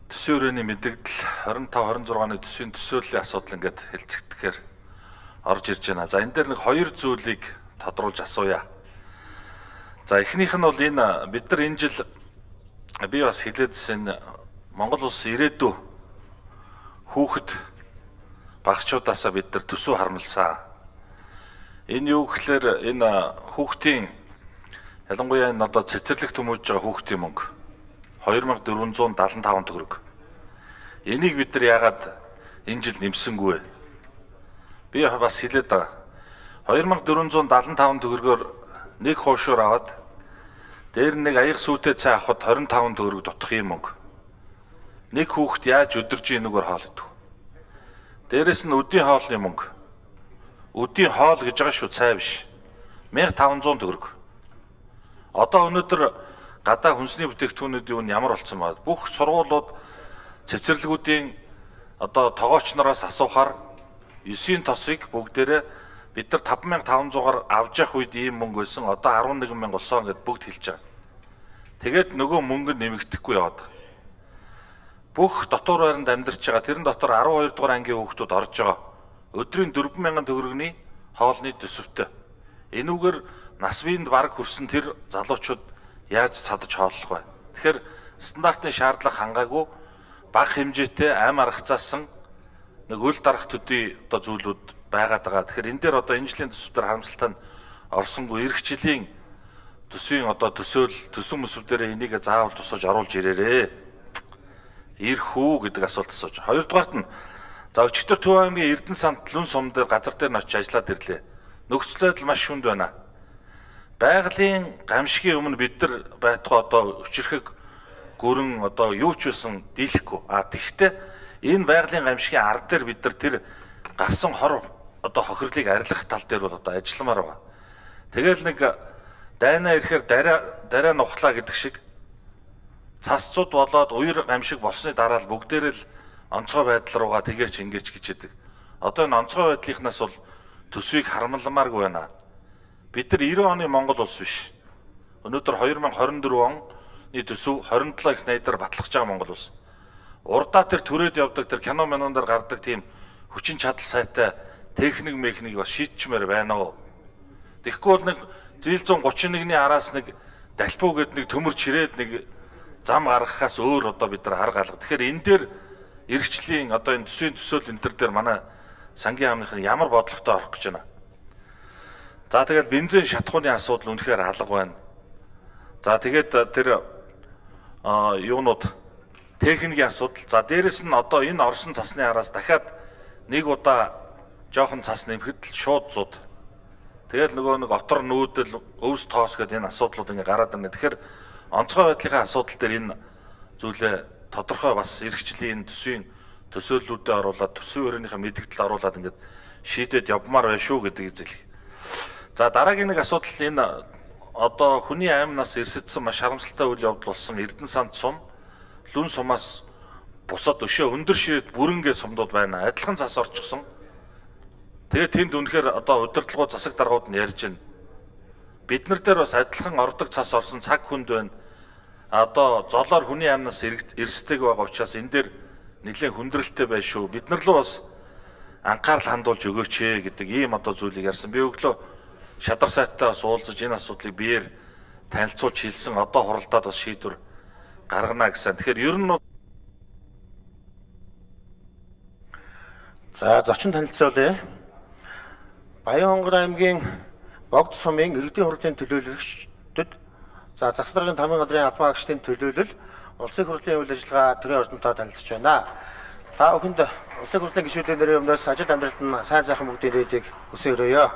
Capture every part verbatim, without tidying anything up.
Төсөө өрөөний мэдээлэл двадцать пять двадцать шесть оны төсвийн төсөөллийн асуудал ингээд хэлцэгдэхээр орж ирж байна. За энэ дээр нэг хоёр зүйлийг тодруулж асууя. За эхнийх нь бол энэ бид нар энэ жил би бас хэлээдсэн Монгол улс ирээдүй хүүхэд багчуудаасаа бид нар төсөв харамлсан. Энэ юу гэхээр энэ хүүхдийн ялангуяа энэ одоо цэцэрлэг төмөөлж байгаа хүүхдийн мөнгө two thousand four hundred seventy-five төгрөг. Энийг бид нар яагаад энэ жил нэмсэнгүй вэ? Би бас хэлээд байгаа. two thousand four hundred seventy-five төгрөгөөр нэг хуушуур аваад дээр нэг аяг сүйтэй цай авахд twenty-five төгрөг дутах юм мөнгө. Нэг хүүхэд яаж өдөрж энэгээр хоол идэх вэ? Дээрээс нь өдийн хоолны мөнгө. Өдийн хоол гэж байгаа шүү, цай биш. fifteen hundred төгрөг. Одоо өнөөдөр гадаа хүнсний бүтээгдэхүүнүүдийн үн ямар болсон баа? Бүх сургуулиуд цэцэрлэгүүдийн одоо тоогооч нараас асуухаар nine тосыг бүгдээрээ бид нар five thousand five hundred-аар авч явах үед ийм мөнгө байсан. Одоо eleven thousand болсон гэдээ бүгд хэлж байгаа. Тэгээд нөгөө мөнгө нэмэгдэхгүй яваад байгаа. Бүх дотор байранд амьдарч байгаа. Тэрэн дотор twelve дугаар ангийн хүүхдүүд орж байгаа. Өдрийн four thousand төгрөгийн хоолны төсөвтэй. Энүүгээр нас биеинд бараг хүрсэн тэр залуучууд яаж цадаж хооллох вэ? Тэгэхээр стандартын шаардлага хангаагүй бага хэмжээтэй ам аргацаасан нэг үл дарах төдий одоо зүйлүүд байгаад байгаа. Тэгэхээр энэ дээр одоо энэ жилийн төсвөөр харамсалтай нь орсонгүй эх жилийн төсвийн одоо төсөөл төсөв мөсвүүдээр энийг заавал тусаж оруулж ирээрээ. Ирэх үү гэдэг асуулт асууж. Хоёрдугаарт нь за өчигдөр Төв аймгийн Эрдэнэ санд лүн сум дээр газар дээр нь очиж ажиллаад ирлээ. Нөхцөл байдал маш хүнд байна. Байгалийн гамшигын өмнө бид нар байтугай одоо өчирхэг гүрэн одоо юу ч байсан дийлэхгүй. А тэгвэл энэ байгалийн гамшигын ард дээр бид нар тэр гарсан хор одоо хохирлыг арилгах тал дээр бол одоо ажилламаар байгаа. Тэгэл нэг дайнаа ирэхээр дараа дараа нухлаа гэдэг шиг цасцууд болоод уяр гамшиг болсны дараа л бүгдээрээ л онцгой байдал руугаа тэгээч ингээч гэж яддаг. Одоо энэ онцгой байдлынхнаас бол төсвийг харамламааргүй байна. Бид нар ninety оны Монгол улс биш. Өнөөдөр twenty twenty-four оны төсөв twenty-seven их найдаар батлах байгаа Монгол улс. Урдаа тэр төрөөд явдаг тэр кино минон дээр гардаг тийм хүчин чадал сайтай техник механик бас шийдчмээр байна уу? Тэгэхгүй бол нэг зил one thirty-one-ны араас нэг далпуу гээд нэг төмөр чирээд нэг зам гаргахаас өөр одоо бид нар арга алга. Тэгэхээр энэ дээр эрхчлийн одоо энэ төсвийн төсөөл энэ төр дээр манай сангийн яамных нь ямар бодлоготой орох гэж байна? За тэгээд бензин шатхууны асуудал үнэхээр алга байна. За тэгээд тэр юунууд техникийн асуудал. За дээрэс нь одоо энэ орсон цасны араас дахиад нэг удаа жоохон цас нэмэхэд л шууд зуд. Тэгэл нөгөө нэг отор нүүдэл өвс тоос гэдэг энэ асуудлууд ингээ гараад байна. Тэгэхээр онцгой байдлын асуудал дээр энэ зүйлээ тодорхой бас эрхчлийн төсвийн төсөөллүүдэд оруулаад төсвийн өрөөнийхөө мэдээлэл оруулаад ингээд шийдээд явмаар байна шүү гэдэг зэл. За дараагийн нэг асуудал энэ одоо хүний аймнаас эрсэдсэн маш харамсалтай үйл явдал болсон Эрдэнэ санд сум лүн сумаас бусад өшөө өндөр ширээд бүрэнгээ сумдууд байна. Адилхан цас орчихсон. Тэгээд тэнд үнэхээр одоо удирдлагууд засаг даргууд нь ярьж байна. Бид нар дээр бас адилхан ордог цас орсон цаг хүнд байна. Одоо золоор хүний аймнаас эрсдэг байгаа учраас энэ дээр нэлээд хүндрэлтэй байна шүү. Бид нар л бас анхаарал хандуулж өгөөч ээ гэдэг ийм одоо зүйлийг ярьсан. Би өглөө шадар сайттай бас уулзаж энэ асуудлыг биеэр танилцуулж хэлсэн. Одоо хуралдаад бас шийдвэр гаргана гэсэн. Тэгэхээр ер нь за зочин танилцуулъя. Баянгол аймгийн Богд сумын иргэдийн хурлын төлөөлөгчдөд за засаг даргын тамгын газрын албан агчдын төлөөлөл улсын хурлын үйл ажиллагаа төрийн ордонтой танилцж байна. Та бүхэнд улсын хурлын гишүүдийн нэрийн өмнөөс ажил амьдралд нь сайн сайхан бүгдийн дэдийг хүсээрөөё.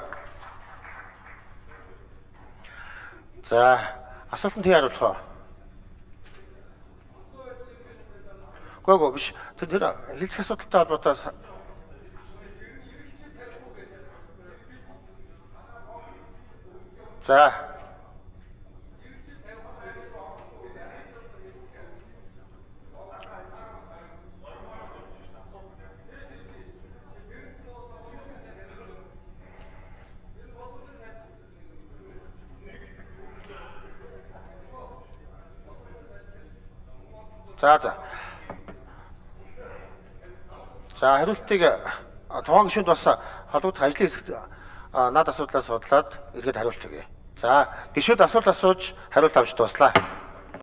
За асуултанд хий хариулах уу? Гого биш. Тэр хэлцэх асуудалтай холбоотой за За за. За хариултыг тухайн гишүүнд бас холбогдох ажлын хэсэгт наад асуудлаа судлаад эргээд хариулт өгье. За гишүүд асуулт асууж хариулт авч дуслаа.